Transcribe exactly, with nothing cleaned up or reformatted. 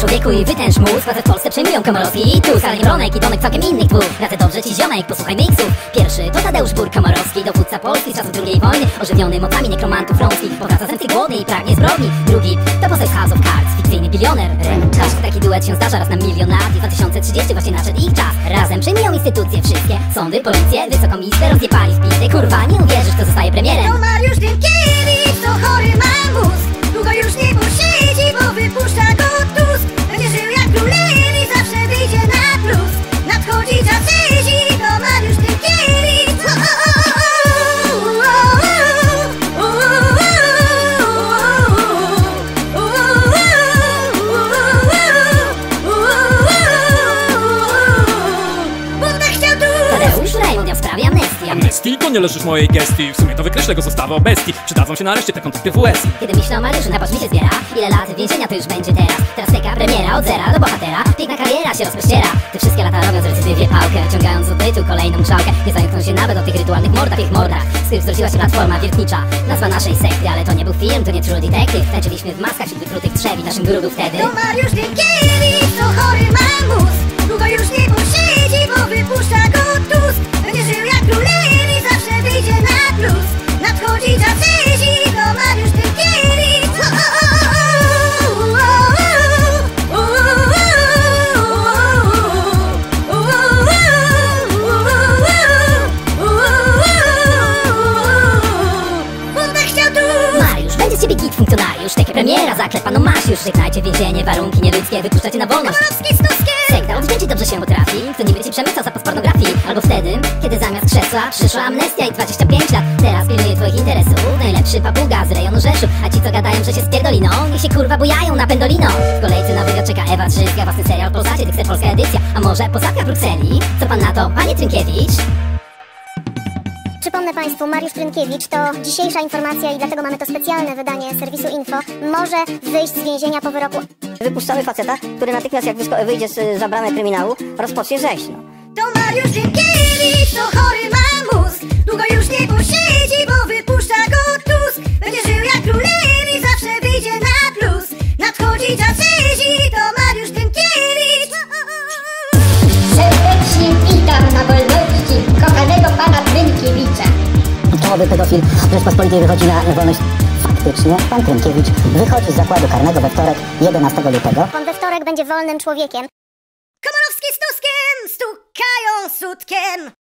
człowieku i wytęż mózg. Pracę w Polsce przejmują Komorowski i Tusk, ale nie Bronek i Donek, całkiem innych dwóch. Pracę dobrze ci ziomek, posłuchaj miksów. Pierwszy to Tadeusz Bur Komorowski, dowódca Polski z czasów drugiej wojny, ożywiony mocami nekromantów rąskich, powraca zemsty głodny i pragnie zbrodni. Drugi to poseł z House of Cards, fikcyjny bilioner Remontaż. Taki duet się zdarza raz na milion lat i dwa tysiące trzydziesty właśnie nadszedł ich czas. Razem przejmują instytucje wszystkie, sądy, policję, wysoką izbę, rozjepali w pizdy. Kurwa, nie uwierzysz, kto zostaje premierem. To Mariusz Dymkiewicz, to chory ma mózg. Długo już nie posiedzi, bo wypuszcza go Tusk. Będzie żył jak królewi, zawsze wyjdzie na plus. Nadchodzi czas rzezi, to Mariusz Dymkiewicz. Tadeusz Raymond, ja w sprawie amnestii. Amnestii? To nie leżysz w mojej gestii. W sumie to wykreślę go z ustawy o bestii. Przydadzą się nareszcie te kontakty w U S. Kiedy myślę o Mariuszu, napatrz mi się zbiera. Ile lat więzienia to już będzie teraz. Teraz teka premiera, od zera do bohatera. Piękna kariera się rozpościera. Te wszystkie lata robią z recydywie pałkę, ciągając do tytułu kolejną czałkę. Nie zająkną się nawet o tych rytualnych mordach, ich mordach, z których zrodziła się platforma wiertnicza. Nazwa naszej sekty, ale to nie był film, to nie True Detective. Tańczyliśmy w maskach wśród wykrutych drzew naszym grudu wtedy. To Mariusz Dymkiewicz, to chory ma mózg. Długo już nie posiedzi, bo wypuszcza go Tusk. Będzie żył jak królewi, zawsze wyjdzie na plus. Nadchodzi czas rzezi, to Mariusz Dymkiewicz. Mariusz, będzie z ciebie git funkcjonariusz. Takie premiera, zaklep paną masz już. Żegnajcie więzienie, warunki nieludzkie, wypuszczacie na wolność. Komorowski z Tuskiem. Sekta odwdzięczy dobrze się potrafi. Kto niby ci przemycał zapas pornografii. Albo wtedy, kiedy zamiast krzesła przyszła amnestia i dwadzieścia pięć lat. Teraz pilnuje twoich interesów najlepszy papuga z rejonu Rzeszów. A ci co gadają, że się spierdoliną, niech się kurwa bujają na pendolino. W kolejce nowego czeka Ewa Trzyska, własny serial w Polsacie, Dykster polska edycja. A może posadzka w Brukseli? Co pan na to, panie Trynkiewicz? Przypomnę Państwu, Mariusz Trynkiewicz to dzisiejsza informacja i dlatego mamy to specjalne wydanie serwisu Info. Może wyjść z więzienia po wyroku. Wypuszczamy faceta, który natychmiast jak wyjdzie z za bramę kryminału, rozpocznie rzeź. No. To Mariusz Dymkiewicz, to chory ma mózg. Długo już nie posiedzi, bo wypuszcza go Tusk. Będzie żył jak królewi, zawsze wyjdzie na plus. Nadchodzi czas rzezi, to Mariusz Dymkiewicz. Serdecznie witam na wolności kochanego pana Trynkiewicza. Czołowy pedofil Rzeczpospolitej wychodzi na wolność. Faktycznie, pan Trynkiewicz wychodzi z zakładu karnego we wtorek, jedenastego lutego. On we wtorek będzie wolnym człowiekiem. Komorowski z Tuskiem stukają sutkiem.